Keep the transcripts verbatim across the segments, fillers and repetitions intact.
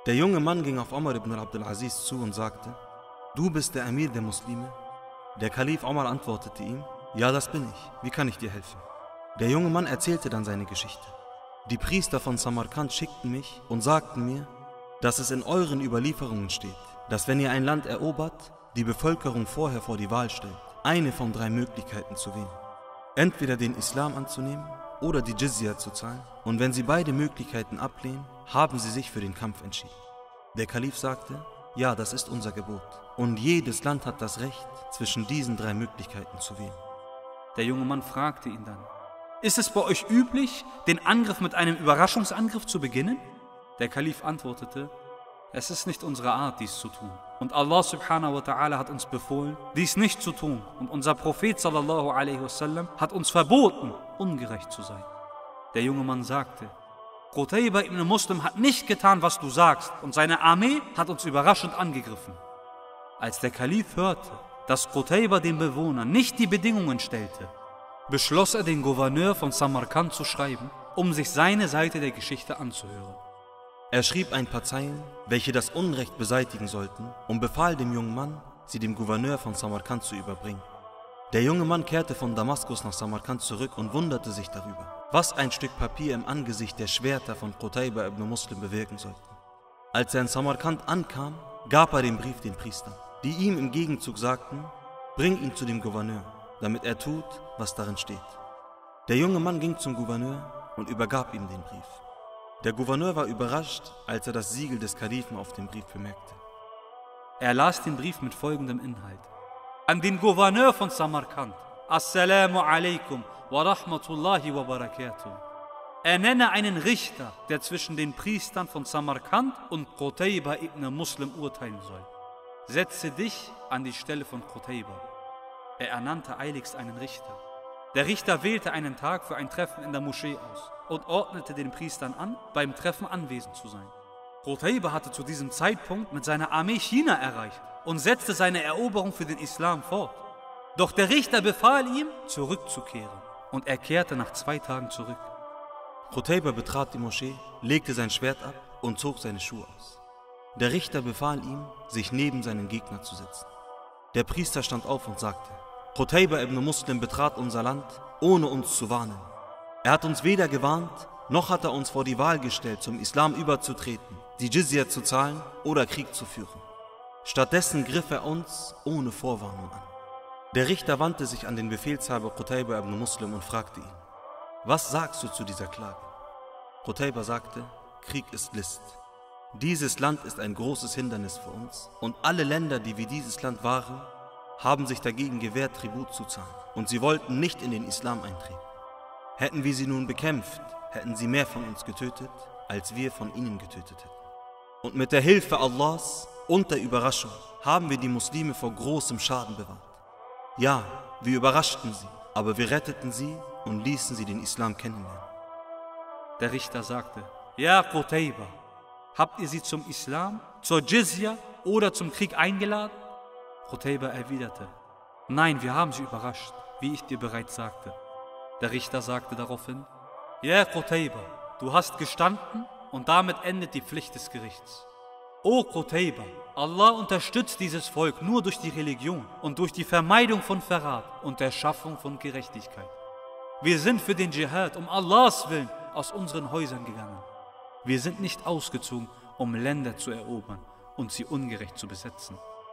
Der junge Mann ging auf Omar ibn Abdul Aziz zu und sagte: Du bist der Emir der Muslime? Der Kalif Omar antwortete ihm: Ja, das bin ich. Wie kann ich dir helfen? Der junge Mann erzählte dann seine Geschichte. Die Priester von Samarkand schickten mich und sagten mir, dass es in euren Überlieferungen steht, dass wenn ihr ein Land erobert, die Bevölkerung vorher vor die Wahl stellt, eine von drei Möglichkeiten zu wählen. Entweder den Islam anzunehmen oder die Jizya zu zahlen, und wenn sie beide Möglichkeiten ablehnen, haben sie sich für den Kampf entschieden. Der Kalif sagte: Ja, das ist unser Gebot, und jedes Land hat das Recht, zwischen diesen drei Möglichkeiten zu wählen. Der junge Mann fragte ihn dann: Ist es bei euch üblich, den Angriff mit einem Überraschungsangriff zu beginnen? Der Kalif antwortete: Es ist nicht unsere Art, dies zu tun. Und Allah subhanahu wa ta'ala hat uns befohlen, dies nicht zu tun. Und unser Prophet sallallahu alaihi wasallam hat uns verboten, ungerecht zu sein. Der junge Mann sagte: Qutayba ibn Muslim hat nicht getan, was du sagst, und seine Armee hat uns überraschend angegriffen. Als der Kalif hörte, dass Qutayba den Bewohnern nicht die Bedingungen stellte, beschloss er, den Gouverneur von Samarkand zu schreiben, um sich seine Seite der Geschichte anzuhören. Er schrieb ein paar Zeilen, welche das Unrecht beseitigen sollten, und befahl dem jungen Mann, sie dem Gouverneur von Samarkand zu überbringen. Der junge Mann kehrte von Damaskus nach Samarkand zurück und wunderte sich darüber, was ein Stück Papier im Angesicht der Schwerter von Qutayba ibn Muslim bewirken sollte. Als er in Samarkand ankam, gab er den Brief den Priestern, die ihm im Gegenzug sagten: Bring ihn zu dem Gouverneur, damit er tut, was darin steht. Der junge Mann ging zum Gouverneur und übergab ihm den Brief. Der Gouverneur war überrascht, als er das Siegel des Kalifen auf dem Brief bemerkte. Er las den Brief mit folgendem Inhalt: An den Gouverneur von Samarkand: Assalamu alaikum wa rahmatullahi wa barakatuh. Ernenne einen Richter, der zwischen den Priestern von Samarkand und Qutayba ibn Muslim urteilen soll. Setze dich an die Stelle von Qutayba. Er ernannte eiligst einen Richter. Der Richter wählte einen Tag für ein Treffen in der Moschee aus und ordnete den Priestern an, beim Treffen anwesend zu sein. Qutayba hatte zu diesem Zeitpunkt mit seiner Armee China erreicht und setzte seine Eroberung für den Islam fort. Doch der Richter befahl ihm, zurückzukehren, und er kehrte nach zwei Tagen zurück. Qutayba betrat die Moschee, legte sein Schwert ab und zog seine Schuhe aus. Der Richter befahl ihm, sich neben seinen Gegner zu setzen. Der Priester stand auf und sagte: Qutayba ibn Muslim betrat unser Land, ohne uns zu warnen. Er hat uns weder gewarnt, noch hat er uns vor die Wahl gestellt, zum Islam überzutreten, die Jizya zu zahlen oder Krieg zu führen. Stattdessen griff er uns ohne Vorwarnung an. Der Richter wandte sich an den Befehlshaber Qutayba ibn Muslim und fragte ihn: Was sagst du zu dieser Klage? Qutayba sagte: Krieg ist List. Dieses Land ist ein großes Hindernis für uns, und alle Länder, die wie dieses Land waren, haben sich dagegen gewehrt, Tribut zu zahlen, und sie wollten nicht in den Islam eintreten. Hätten wir sie nun bekämpft, hätten sie mehr von uns getötet, als wir von ihnen getötet hätten. Und mit der Hilfe Allahs und der Überraschung haben wir die Muslime vor großem Schaden bewahrt. Ja, wir überraschten sie, aber wir retteten sie und ließen sie den Islam kennenlernen. Der Richter sagte: Ja, Qutayba, habt ihr sie zum Islam, zur Jizya oder zum Krieg eingeladen? Qutayba erwiderte: Nein, wir haben sie überrascht, wie ich dir bereits sagte. Der Richter sagte daraufhin: Ja, Qutayba, du hast gestanden, und damit endet die Pflicht des Gerichts. O Qutayba, Allah unterstützt dieses Volk nur durch die Religion und durch die Vermeidung von Verrat und der Schaffung von Gerechtigkeit. Wir sind für den Dschihad um Allahs Willen aus unseren Häusern gegangen. Wir sind nicht ausgezogen, um Länder zu erobern und sie ungerecht zu besetzen.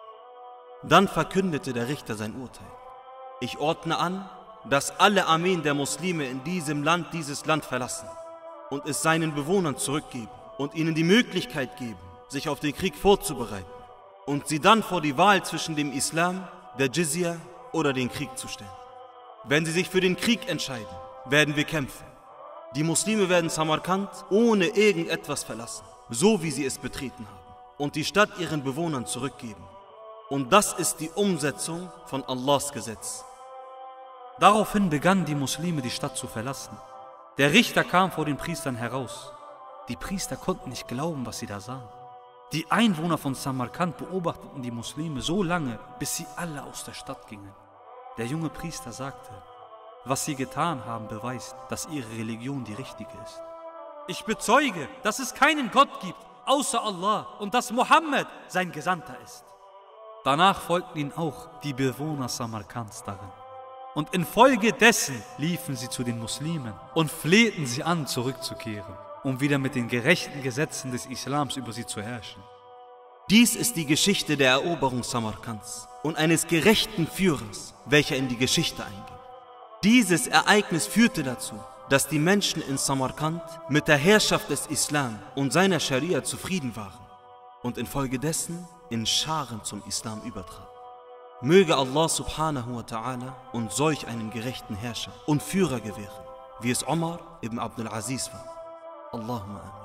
Dann verkündete der Richter sein Urteil: Ich ordne an, dass alle Armeen der Muslime in diesem Land dieses Land verlassen und es seinen Bewohnern zurückgeben und ihnen die Möglichkeit geben, sich auf den Krieg vorzubereiten und sie dann vor die Wahl zwischen dem Islam, der Jizya oder den Krieg zu stellen. Wenn sie sich für den Krieg entscheiden, werden wir kämpfen. Die Muslime werden Samarkand ohne irgendetwas verlassen, so wie sie es betreten haben, und die Stadt ihren Bewohnern zurückgeben. Und das ist die Umsetzung von Allahs Gesetz. Daraufhin begannen die Muslime, die Stadt zu verlassen. Der Richter kam vor den Priestern heraus. Die Priester konnten nicht glauben, was sie da sahen. Die Einwohner von Samarkand beobachteten die Muslime so lange, bis sie alle aus der Stadt gingen. Der junge Priester sagte: Was sie getan haben, beweist, dass ihre Religion die richtige ist. Ich bezeuge, dass es keinen Gott gibt außer Allah und dass Mohammed sein Gesandter ist. Danach folgten ihnen auch die Bewohner Samarkands darin. Und infolgedessen liefen sie zu den Muslimen und flehten sie an, zurückzukehren, um wieder mit den gerechten Gesetzen des Islams über sie zu herrschen. Dies ist die Geschichte der Eroberung Samarkands und eines gerechten Führers, welcher in die Geschichte einging. Dieses Ereignis führte dazu, dass die Menschen in Samarkand mit der Herrschaft des Islam und seiner Scharia zufrieden waren und infolgedessen in Scharen zum Islam übertraten. Möge Allah subhanahu wa ta'ala uns solch einen gerechten Herrscher und Führer gewähren, wie es Omar ibn Abdul Aziz war. Allahumma amin.